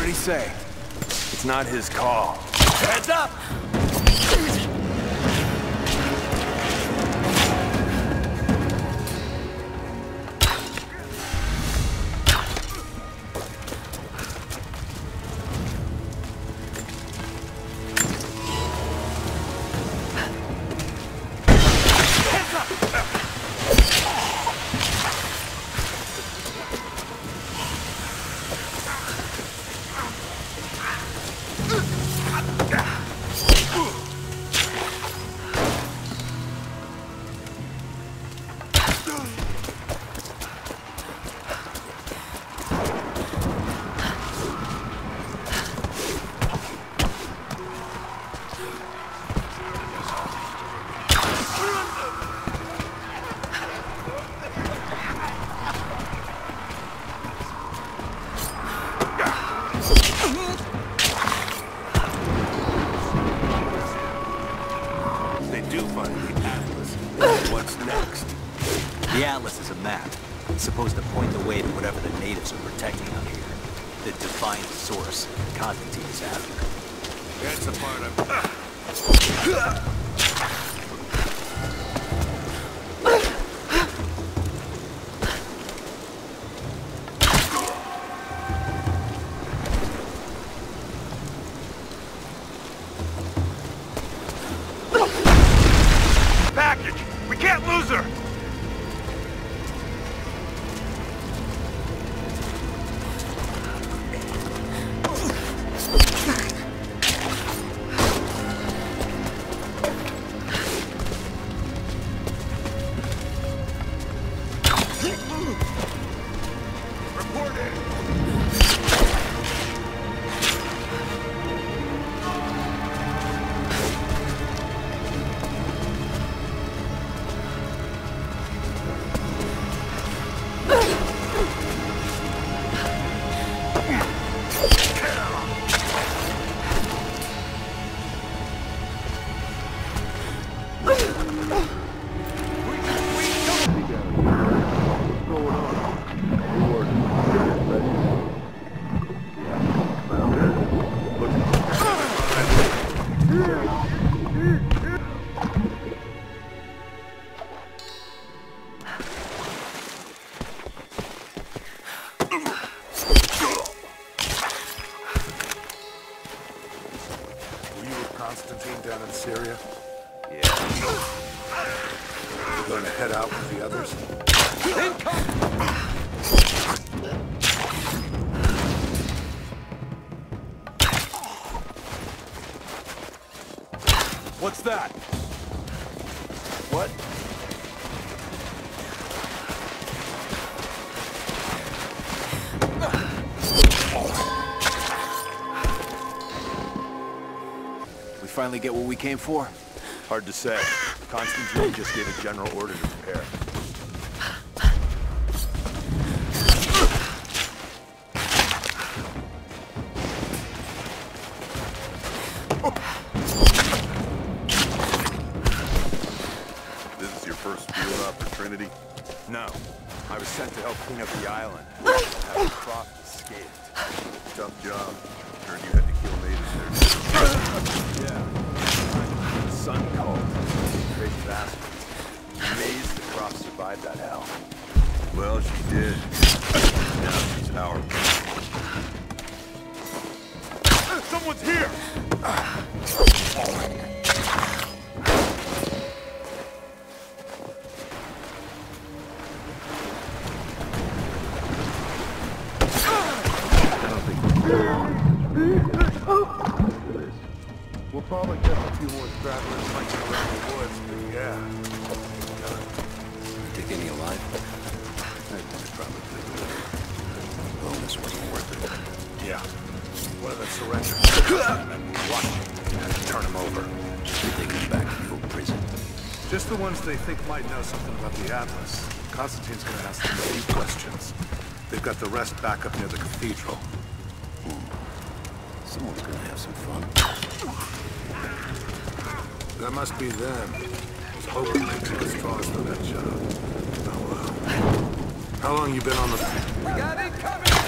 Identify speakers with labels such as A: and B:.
A: he say? It's not his call.
B: Heads up!
C: The Atlas is a map. It's supposed to point the way to whatever the natives are protecting out here. The divine source Constantine is after.
B: That's the part of...
A: Package! We can't lose her!
D: Constantine down in Syria?
A: Yeah.
D: We're going to head out with the others?
A: What's that? What? We finally get what we came for?
B: Hard to say. Constantine just gave a general order to prepare.
E: This is your first field op for Trinity?
B: No. I was sent to help clean up the island. Having Croft escaped.
E: Tough job. Heard you had to kill natives there.
B: Yeah. The sun called. Crazy bastards. Amazed the Croft survived that hell.
E: Well, she did. Now she's ours.
B: Someone's here!
D: We'll probably get a few more stragglers fighting around the woods, but yeah.
C: Take any alive?
D: Probably.
C: Bonus wasn't worth it.
D: Yeah. One of them surrendered. And we watched him. Had to turn him over.
C: You're taking them back to the old prison.
D: Just the ones they think might know something about the Atlas. Constantine's gonna ask them a few questions. They've got the rest back up near the cathedral.
C: Someone's gonna have some fun.
D: That must be them. I was hoping they'd take us straws for that job. Oh well. How long you been on the...
B: We got incoming!